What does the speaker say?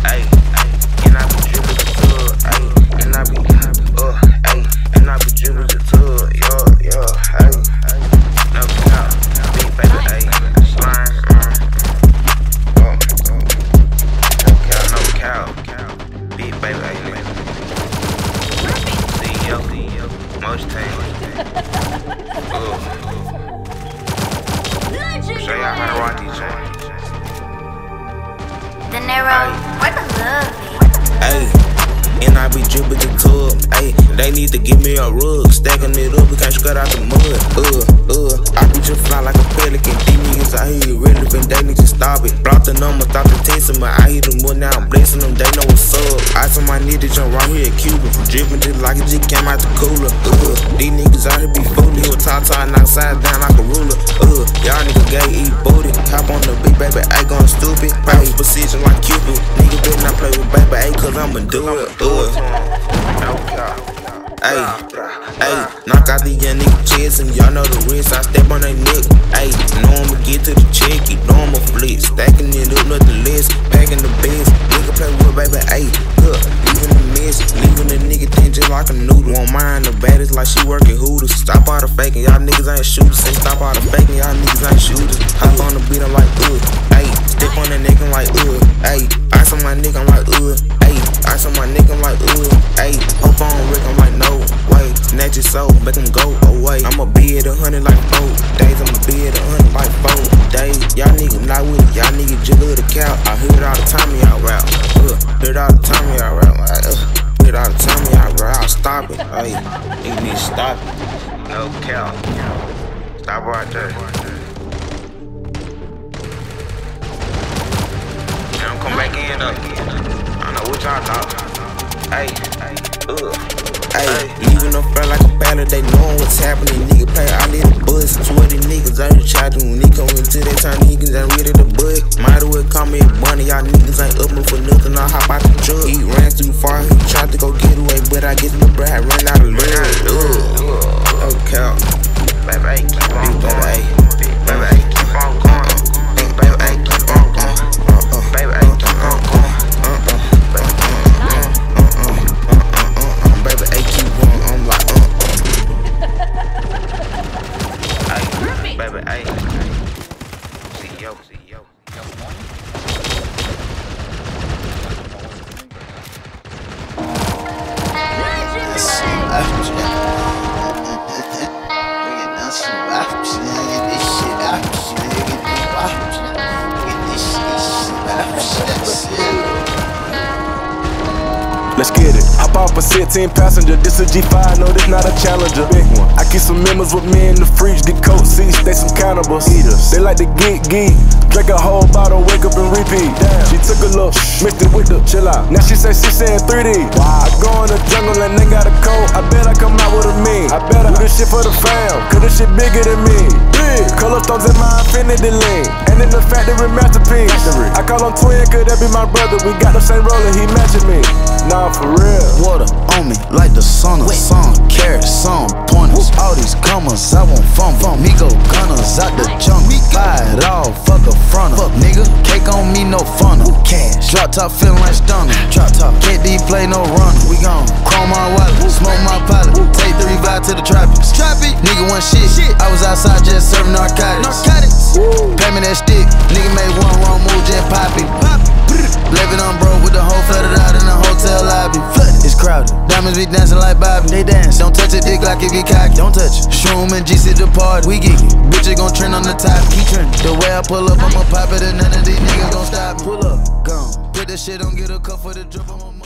ayy, and I be dribbling the tub, ayy, and I be, ayy, and I be dribbling the tub, yeah, ayy, no cow, big baby, ayy, slime, no cow, big baby, ayy, CEO, most time, show y'all how to rock these joints. De Niro, where the love Ayy, and I be drippin' the tub. Ayy, they need to give me a rug. Stacking it up, we can't cut out the mud. I be just fly like a pelican. These niggas out here irrelevant, they need to stop it. Block the number, stop the texting, but I hit them up now, I'm blessing them, they know what's up. Ice on my knee to jump right here at Cuba. Drippin' just like it just came out the cooler. These niggas out here be fooling. With top knock sides down like a ruler. Y'all niggas gay, eat booty. Hop on the beat, baby, I going stupid. Private position like Cupid. Nigga better not play with baby, ayy, cause I'ma do it. Ayy, knock out the young nigga chest, and y'all know the risk. I step on they neck. Ayy, know I'ma get to the check, you know I'ma flex. Stacking it up, nothing less. Packing the best. Nigga play with baby, ayy, leaving the mess, leaving the nigga thing just like a noodle. Won't mind the baddest like she working Hooters. Stop all the faking, y'all niggas ain't shooters. Say stop all the faking, y'all niggas ain't shooters. Hop on the beat, I'm like, ayy, step on the neck, I'm like, ayy, ice on my neck, I'm like, ayy, ice on my neck, I'm like, ayy, hope on Rick, I'm like, no way, snatch your soul, make them go away. I'ma be at 100 like 4 days, I'ma be at 100 like 4 days. Y'all niggas not with it, y'all niggas just love the cow. I hear it all the time, y'all rap, hear it all the time, y'all rap, hear it all the time, y'all rap. I'll stop it, ayy, nigga need to stop it. No cow, stop right there. Now I'm come back in though. I don't know what y'all thought. Ayy, leaving them felt like a ballad, they knowin' what's happening. Nigga play all these buzz. 20 niggas out here charging. When they come into that time, niggas ain't ready to bud. Might as well call me a bunny. Y'all niggas ain't up me for nothing. I hop out the truck. He ran too far, he tried to go get away, but I get in the bride, run out of love. Okay, baby, keep on going. Baby, keep on going. Baby, keep on going. Baby, keep on going. Baby, ayy, CEO. Let's get it. Hop off a 16 passenger. This a G5, no, this not a Challenger. Big one. I keep some members with me in the fridge. Get coat seats, they some cannibals. Eaters. They like to geek. Drink a whole bottle, wake up and repeat. Damn. She took a look, mixed it with the chill out. Now she say she saying 3D. Wow. I go in the jungle and they got a coat. I bet I come out with a mean. I bet I do this shit for the fam, cause this shit bigger than me. Big. Color stones in my infinity lane. And in the factory masterpiece. I call him twin, cause that be my brother. We got the same roller, he matching me. Nah, for real. Water on me like the sun, some carrots, some pointers. All these commas, I won't fumble. Me go gunners out the jungle. Buy it all, fuck a fronter. Fuck nigga, cake on me, no funnel. Cash, drop top feeling like stunner. Drop top, can't D play no runner. We gon' chrome my wallet, smoke my pilot. Take 3 vibe to the tropics. Nigga want shit. I was outside just serving narcotics. Pay me that stick. Nigga made one wrong move, just pop it. Living on broke with the whole flooded out in the hotel lobby. It's crowded. Diamonds be dancing like Bobby. They dance. Don't touch a dick like it get cocky. Don't touch it. Shroom and GC the party. We geeky. Bitches gon' trend on the top. Keep trending. The way I pull up, I'ma pop it and none of these niggas gon' stop me. Pull up. Gone. Put that shit on, get a cup for the drip on my